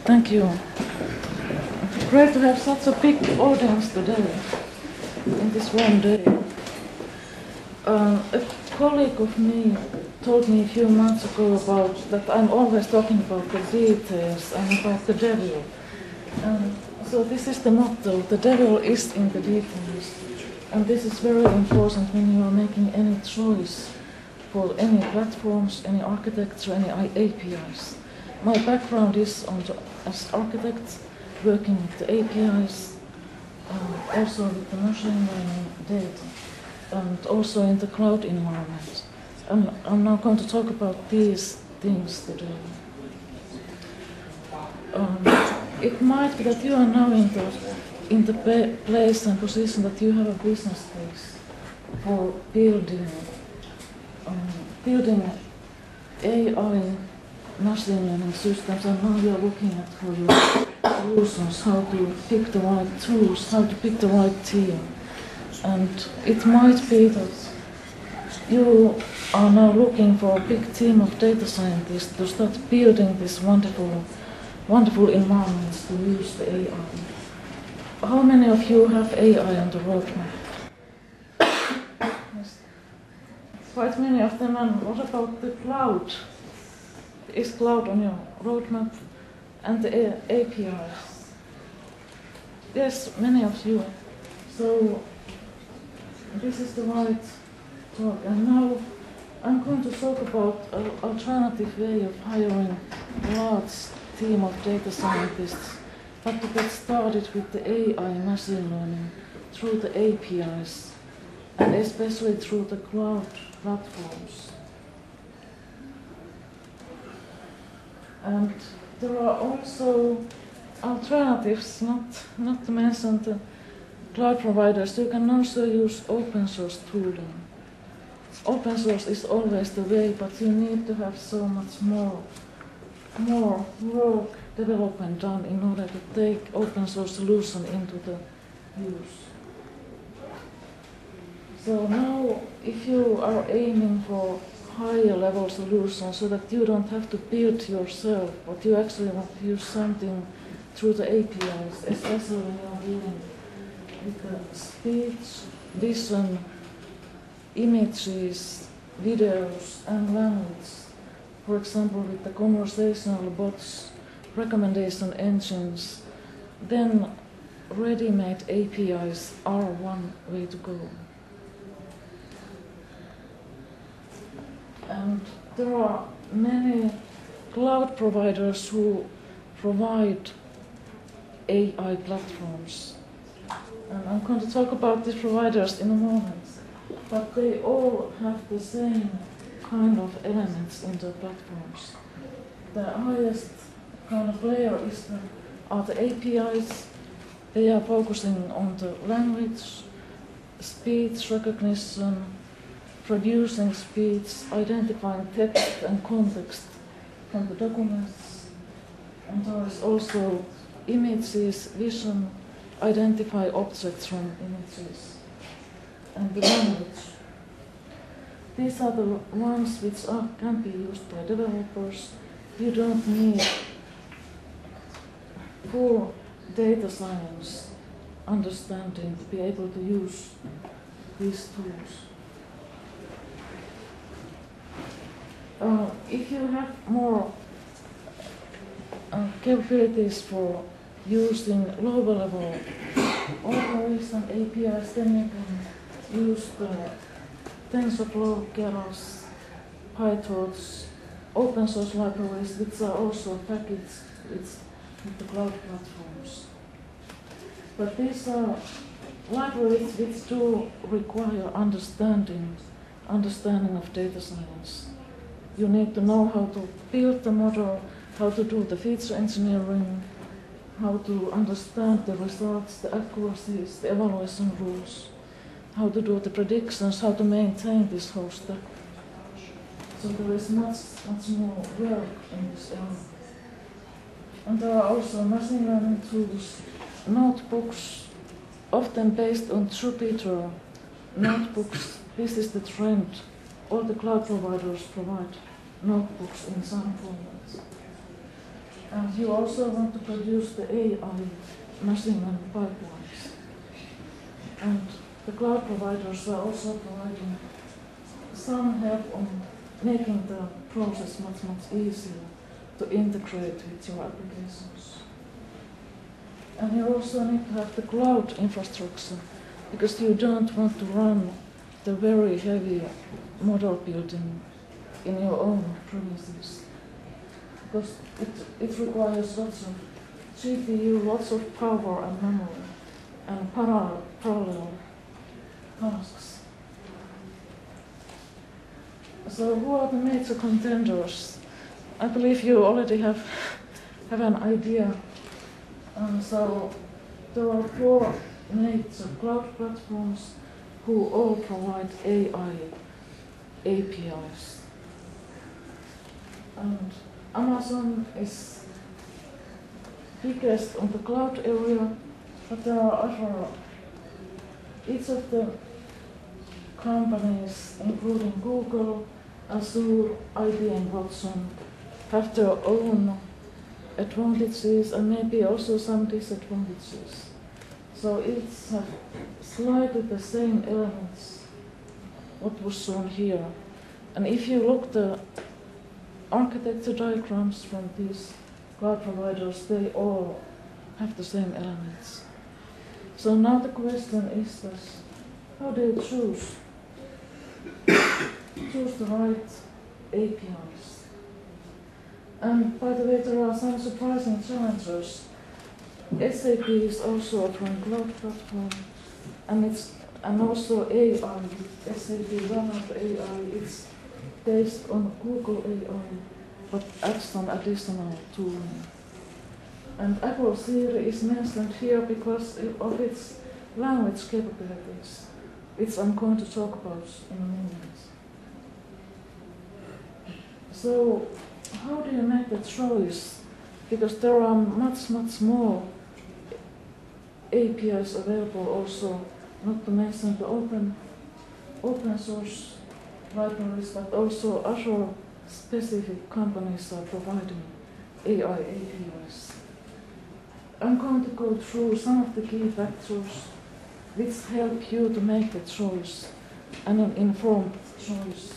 Thank you. Great to have such a big audience today, in this one day. A colleague of me told me a few months ago about that I'm always talking about the details and about the devil. So this is the motto, the devil is in the details. And this is very important when you are making any choice for any platforms, any architecture, any APIs. My background is as architect, working with the APIs, also with the machine learning data, and also in the cloud environment. And I'm now going to talk about these things today. It might be that you are now in the place and position that you have a business case for building AI machine learning systems, and now you're looking at for your solutions, how to pick the right tools, how to pick the right team. And it might be that you are now looking for a big team of data scientists to start building these wonderful environments to use the AI. How many of you have AI on the roadmap? Yes. Quite many of them. And what about the cloud? Is cloud on your roadmap? And the APIs? Yes, many of you. So this is the right talk. And now I'm going to talk about an alternative way of hiring a large team of data scientists, but to get started with the AI machine learning through the APIs, and especially through the cloud platforms. And there are also alternatives, not to mention the cloud providers. You can also use open source tooling. Open source is always the way, but you need to have so much more work development done in order to take open source solution into the use. So now, if you are aiming for higher level solutions so that you don't have to build yourself, but you actually want to use something through the APIs, especially when you are dealing with the speech, vision, images, videos, and language. For example, with the conversational bots, recommendation engines, then ready-made APIs are one way to go. And there are many cloud providers who provide AI platforms. And I'm going to talk about these providers in a moment, but they all have the same kind of elements in the platforms. The highest kind of layer are the APIs. They are focusing on the language, speech recognition, producing speech, identifying text and context from the documents. And there is also images, vision, identify objects from images, and the language. These are the ones which can be used by developers. You don't need full data science understanding to be able to use these tools. If you have more capabilities for using lower level operation APIs, then you can use the TensorFlow, Keras, PyTorch, open source libraries, which are also packaged with the cloud platforms. But these are libraries which do require understanding of data science. You need to know how to build the model, how to do the feature engineering, how to understand the results, the accuracies, the evaluation rules, how to do the predictions, how to maintain this whole stack. So there is much more work in this area. And there are also machine learning tools, notebooks, often based on Jupyter notebooks. This is the trend. All the cloud providers provide notebooks in some formats. And you also want to produce the AI machine learning pipelines. And the cloud providers are also providing some help on making the process much easier to integrate with your applications. And you also need to have the cloud infrastructure, because you don't want to run the very heavy model building in your own premises, because it requires lots of GPU, lots of power and memory, and parallel tasks. So who are the major contenders? I believe you already have an idea. So there are 4 major cloud platforms who all provide AI APIs. And Amazon is biggest on the cloud area, but there are other. Each of the companies, including Google, Azure, IBM, Watson, have their own advantages and maybe also some disadvantages. So it's have slightly the same elements what was shown here. And if you look the architecture diagrams from these cloud providers, they all have the same elements. So now the question is this: how do you choose the right APIs? And by the way, there are some surprising challenges. SAP is also offering cloud platform, and also AI. SAP one of AI, it's based on Google AI, but adds some additional tooling. And Apple Siri is mentioned here because of its language capabilities, which I'm going to talk about in a minute. So, how do you make the choice? Because there are much more APIs available also, not to mention the open source libraries, but also other specific companies are providing AI APIs. I'm going to go through some of the key factors which help you to make the choice, and an informed choice.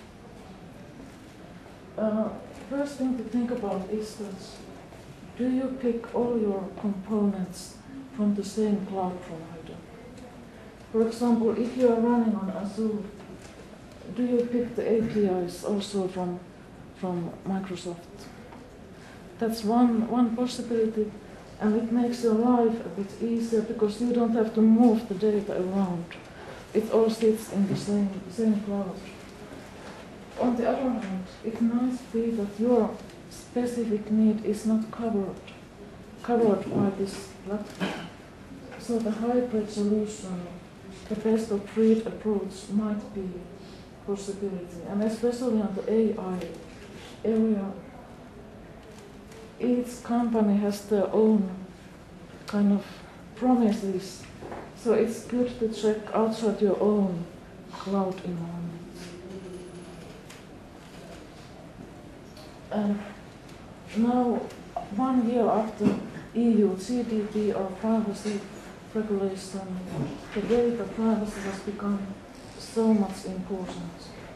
First thing to think about is that, do you pick all your components from the same cloud provider? For example, if you are running on Azure, do you pick the APIs also from Microsoft? That's one possibility, and it makes your life a bit easier because you don't have to move the data around. It all sits in the same cloud. On the other hand, it might be that your specific need is not covered by this platform. So the hybrid solution, the best of breed approach, might be a possibility. And especially on the AI area, each company has their own kind of promises. So it's good to check outside your own cloud environment. And now, 1 year after EU GDPR privacy regulation, the data privacy has become so much important.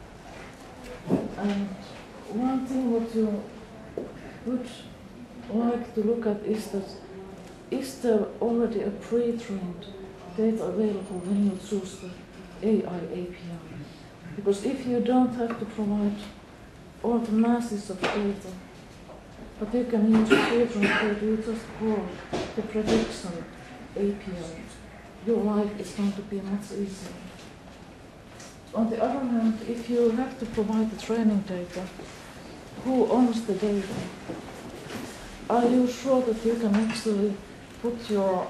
And one thing what you would like to look at is that, is there already a pre-trained data available when you choose the AI API? Because if you don't have to provide all the masses of data, but you can use pre-trained data, you just call the prediction API. Your life is going to be much easier. On the other hand, if you have to provide the training data, who owns the data? Are you sure that you can actually put your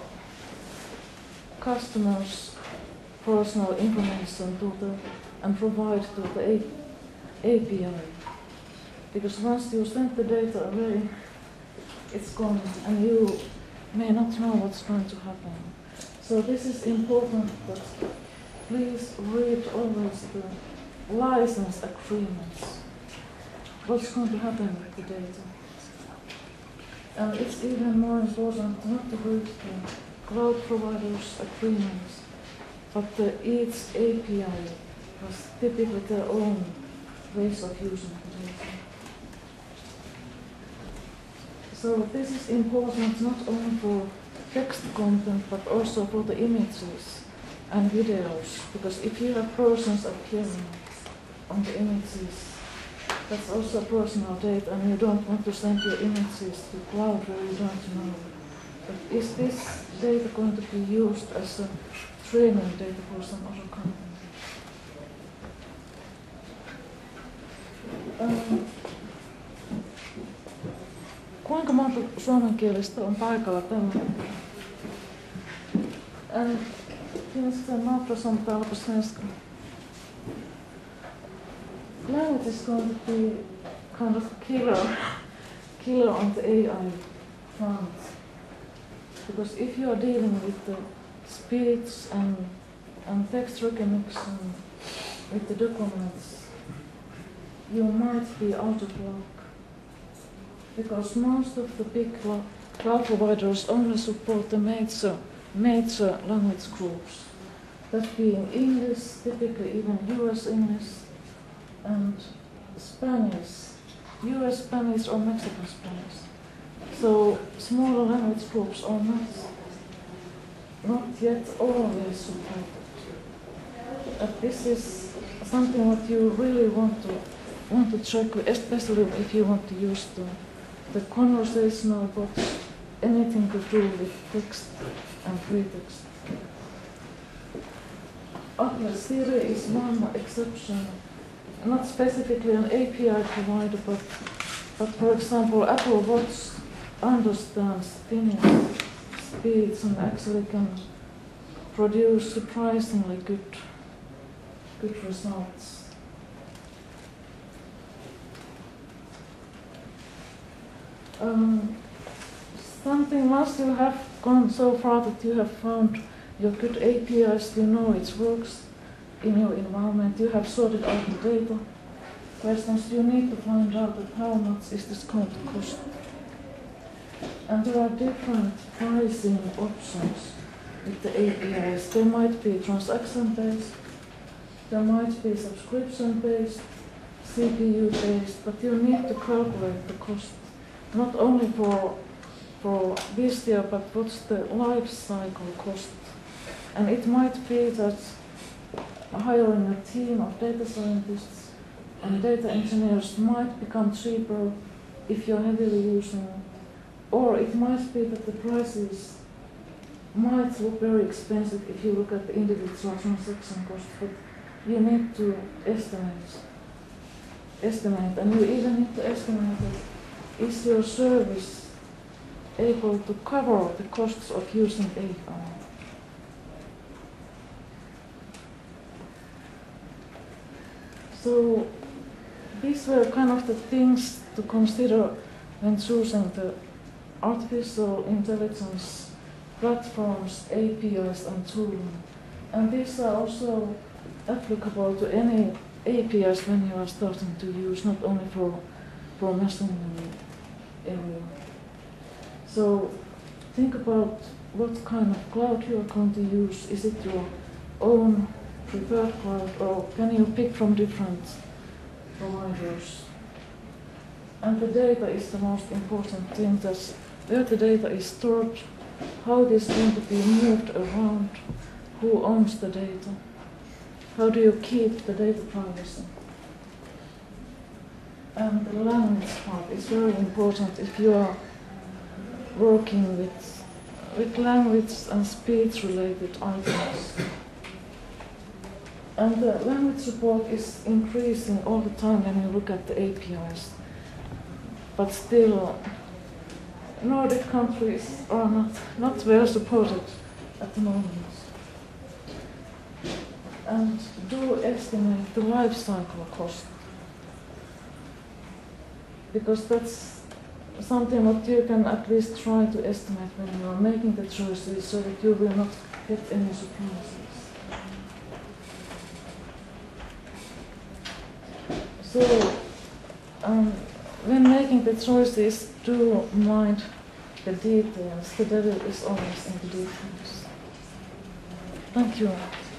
customers' personal information and provide to the API? Because once you send the data away, it's gone, and you may not know what's going to happen. So this is important, that please read always the license agreements. What's going to happen with the data? And it's even more important not to break the cloud providers' agreements, but each API has typically their own ways of using the data. So this is important not only for text content, but also for the images and videos, because if you have persons appearing on the images, that's also personal data, and you don't want to send your images to cloud where you don't know. But is this data going to be used as a training data for some other company? Kuinka monta suomenkielistä on paikalla tällä hetkellä? Finns det några som talar på svenska? Language is going to be kind of killer on the AI front. Because if you are dealing with the speech and text recognition with the documents, you might be out of luck. Because most of the big cloud providers only support the major language groups. That being English, typically even US English, and Spanish, US Spanish or Mexican Spanish. So smaller language groups are not yet always supported. But this is something what you really want to check, especially if you want to use the conversational bots, anything to do with text and free text. Atlas Siri is one exception, not specifically an API provider, but for example, Apple Watch understands Finnish speech and actually can produce surprisingly good results. Once you have gone so far that you have found your good APIs, you know it works in your environment, you have sorted out the data questions, you need to find out that how much is this going to cost. And there are different pricing options with the APIs. There might be transaction-based, there might be subscription-based, CPU-based, but you need to calculate the cost, not only for this year, but what's the life cycle cost. And it might be that hiring a team of data scientists and data engineers might become cheaper if you're heavily using, or it might be that the prices might look very expensive if you look at the individual transaction cost, but you need to estimate, and you even need to estimate that is your service able to cover the costs of using AI. So these were kind of the things to consider when choosing the artificial intelligence platforms, APIs and tooling. And these are also applicable to any APIs when you are starting to use, not only for machine learning area. So think about what kind of cloud you are going to use. Is it your own preferred cloud, or can you pick from different providers? And the data is the most important thing. That's where the data is stored, how it is going to be moved around, who owns the data, how do you keep the data privacy. And the language part is very important if you are working with language and speech related items. And the language support is increasing all the time when you look at the APIs. But still, Nordic countries are not well supported at the moment. And do estimate the life cycle cost, because that's something that you can at least try to estimate when you are making the choices, so that you will not get any surprises. So when making the choices, do mind the details. The devil is always in the details. Thank you.